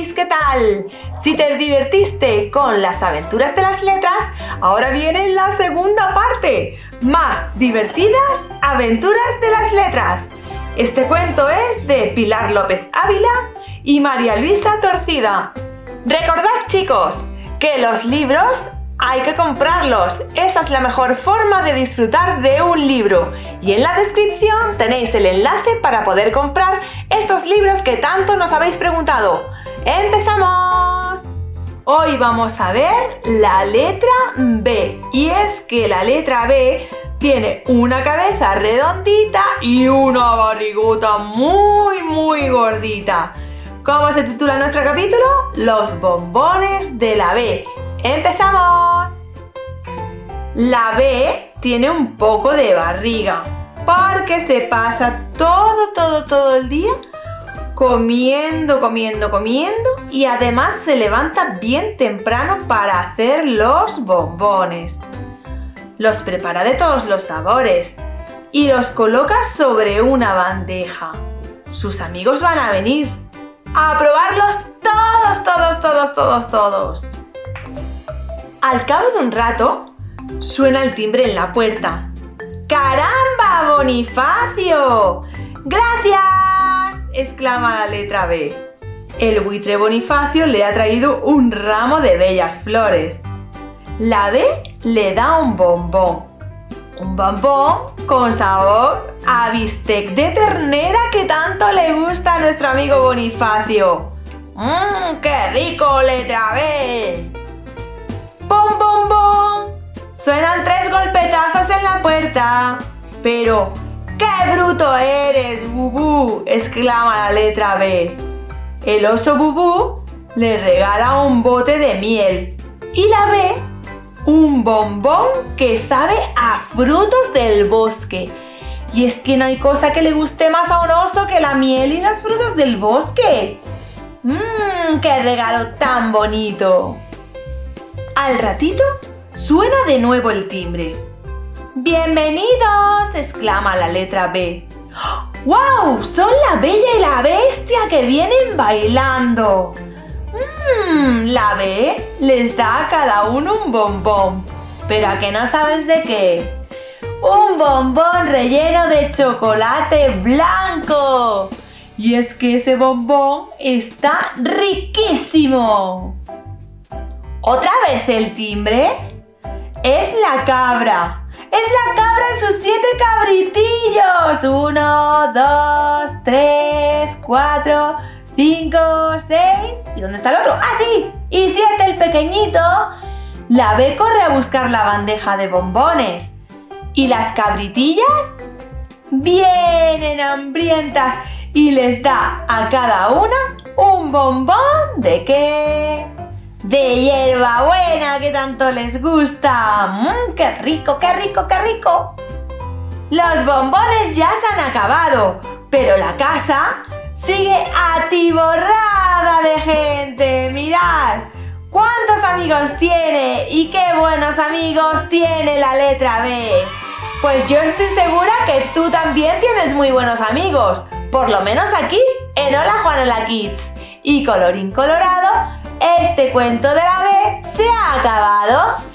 Babis, ¿qué tal? Si te divertiste con las aventuras de las letras, ahora viene la segunda parte. Más divertidas aventuras de las letras. Este cuento es de Pilar López Ávila y María Luisa Torcida. Recordad, chicos, que los libros hay que comprarlos. Esa es la mejor forma de disfrutar de un libro. Y en la descripción tenéis el enlace para poder comprar estos libros que tanto nos habéis preguntado. ¡Empezamos! Hoy vamos a ver la letra B. Y es que la letra B tiene una cabeza redondita y una barriguta muy gordita. ¿Cómo se titula nuestro capítulo? Los bombones de la B. ¡Empezamos! La B tiene un poco de barriga porque se pasa todo el día comiendo y además se levanta bien temprano para hacer los bombones. Los prepara de todos los sabores y los coloca sobre una bandeja. Sus amigos van a venir a probarlos todos. Al cabo de un rato, suena el timbre en la puerta. ¡Caramba, Bonifacio! ¡Gracias!, exclama la letra B. El buitre Bonifacio le ha traído un ramo de bellas flores. La B le da un bombón. Un bombón con sabor a bistec de ternera que tanto le gusta a nuestro amigo Bonifacio. ¡Qué rico, letra B! ¡Bom, bom, bom! Suenan 3 golpetazos en la puerta. Pero, ¡qué bruto eres, Bubú!, exclama la letra B. El oso Bubú le regala un bote de miel y la B un bombón que sabe a frutos del bosque. Y es que no hay cosa que le guste más a un oso que la miel y los frutos del bosque. ¡Qué regalo tan bonito! Al ratito suena de nuevo el timbre. ¡Bienvenidos!, exclama la letra B. ¡Wow! Son la Bella y la Bestia que vienen bailando. La B les da a cada uno un bombón. ¿Pero a que no sabes de qué? ¡Un bombón relleno de chocolate blanco! Y es que ese bombón está riquísimo. ¿Otra vez el timbre? Es la cabra. ¡Es la cabra y sus 7 cabritillos! 1, 2, 3, 4, 5, 6... ¿Y dónde está el otro? ¡Ah, sí! Y 7 el pequeñito. La B corre a buscar la bandeja de bombones. ¿Y las cabritillas? Vienen hambrientas y les da a cada una un bombón. ¿De qué? De hierbabuena, que tanto les gusta. ¡Qué rico! Los bombones ya se han acabado, pero la casa sigue atiborrada de gente. ¡Mirad cuántos amigos tiene! ¡Y qué buenos amigos tiene la letra B! Pues yo estoy segura que tú también tienes muy buenos amigos. Por lo menos aquí, en Hola Juanola Kids. Y colorín colorado, este cuento de la B se ha acabado.